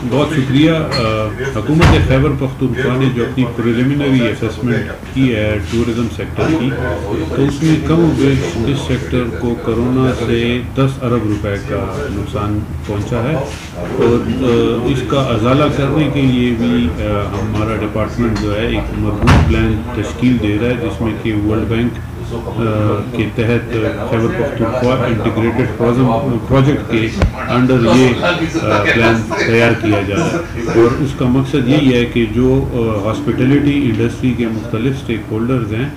بہت شکریہ. حکومت خیبر پختونخوا نے جو اپنی پریلیمنری اسیسمنٹ کی ہے ٹورزم سیکٹر کی، تو اس میں کم و بیش اس سیکٹر کو کرونا سے 10 ارب روپے کا نقصان پہنچا ہے، اور اس کا ازالہ کرنے کے لیے بھی ہمارا ڈپارٹمنٹ جو ہے ایک مربوط پلان تشکیل دے رہا ہے، جس میں کہ ورلڈ بینک کے تحت خیبر پختونخوا انٹیگریٹڈ پروجیکٹ کے انڈر یہ پلان تیار کیا جا رہا ہے. اور اس کا مقصد یہی ہے کہ جو ہاسپٹیلٹی انڈسٹری کے مختلف سٹیک ہولڈرز ہیں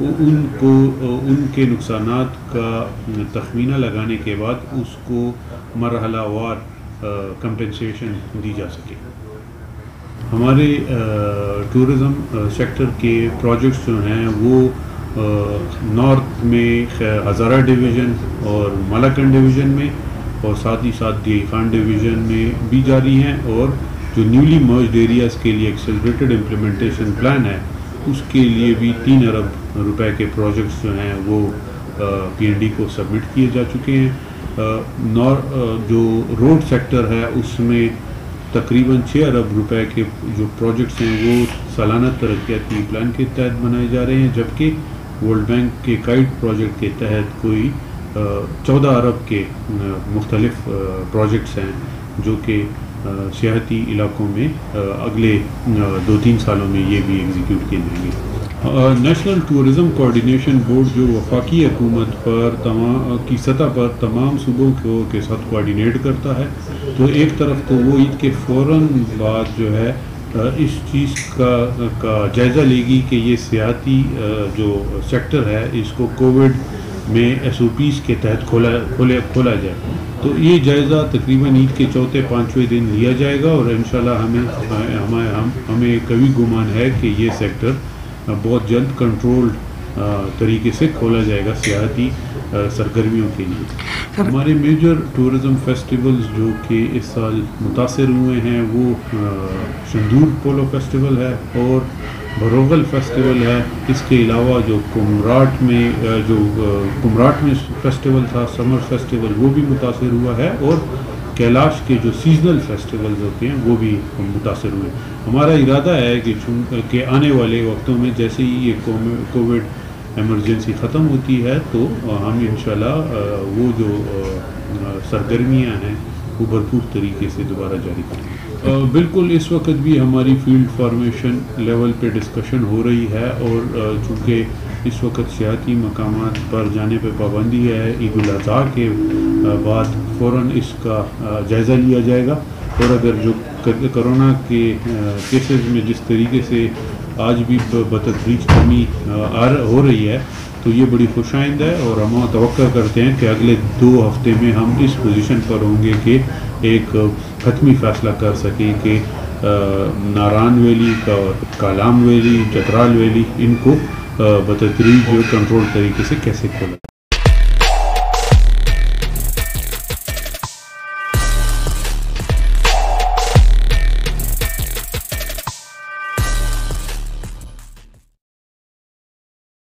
ان کے نقصانات کا تخمینہ لگانے کے بعد اس کو مرحلہ وار کمپنسیشن دی جا سکے. ہمارے ٹورزم سیکٹر کے پروجیکٹس جو ہیں وہ نارتھ میں ہزارہ ڈویژن اور ملاکنڈ ڈویژن میں، اور ساتھ ہی ساتھ دیہی خان ڈویژن میں بھی جاری ہیں، اور جو نیولی مرجڈ ایریاز کے لیے ایکسلریٹڈ امپلیمنٹیشن پلان ہے اس کے لیے بھی 3 ارب روپے کے پروجیکٹس جو ہیں وہ پی این ڈی کو سبمٹ کیے جا چکے ہیں. جو روڈ سیکٹر ہے اس میں تقریباً 6 ارب روپے کے جو پروجیکٹس ہیں وہ سالانہ ترقیاتی پلان کے تحت بنائے جا رہے ہیں، جبکہ ورلڈ بینک کے کائٹ پروجیکٹ کے تحت کوئی 14 ارب کے مختلف پروجیکٹس ہیں جو کہ سیاحتی علاقوں میں اگلے 2-3 سالوں میں یہ بھی ایگزیکیوٹ کیے جائیں گے. نیشنل ٹورزم کوآرڈینیشن بورڈ جو وفاقی حکومت پر کی سطح پر تمام صوبوں کے ساتھ کوآرڈینیٹ کرتا ہے، تو ایک طرف تو وہ عید کے فوراً بعد جو ہے اس چیز کا جائزہ لے گی کہ یہ سیاحتی جو سیکٹر ہے اس کو کووڈ میں ایس او پیز کے تحت کھولا جائے. تو یہ جائزہ تقریباً عید کے 4-5ویں دن لیا جائے گا، اور انشاءاللہ ہمیں کبھی گمان ہے کہ یہ سیکٹر بہت جلد کنٹرولڈ طریقے سے کھولا جائے گا سیاحتی سرگرمیوں کے لیے. ہمارے میجر ٹورزم فیسٹیولز جو کہ اس سال متاثر ہوئے ہیں وہ شندور پولو فیسٹیول ہے اور بروغل فیسٹیول ہے. اس کے علاوہ جو کمراٹ میں فیسٹیول تھا، سمر فیسٹیول، وہ بھی متاثر ہوا ہے، اور کیلاش کے جو سیزنل فیسٹیولز ہوتے ہیں وہ بھی متاثر ہوئے. ہمارا ارادہ ہے کہ آنے والے وقتوں میں جیسے ہی یہ کووڈ ایمرجنسی ختم ہوتی ہے تو ہم انشاءاللہ وہ جو سرگرمیاں ہیں وہ بھرپور طریقے سے دوبارہ جاری کریں گے. بالکل اس وقت بھی ہماری فیلڈ فارمیشن لیول پہ ڈسکشن ہو رہی ہے، اور چونکہ اس وقت سیاحتی مقامات پر جانے پہ پابندی ہے، عید الاضحیٰ کے بعد فوراً اس کا جائزہ لیا جائے گا. اور اگر جو کرونا کے کیسز میں جس طریقے سے آج بھی بتدریج کمی ہو رہی ہے تو یہ بڑی خوش آئند ہے، اور ہم توقع کرتے ہیں کہ اگلے 2 ہفتے میں ہم اس پوزیشن پر ہوں گے کہ ایک حتمی فیصلہ کر سکیں کہ ناران ویلی کا، کالام ویلی، چترال ویلی، ان کو بتدریج کنٹرول طریقے سے کیسے کھولا.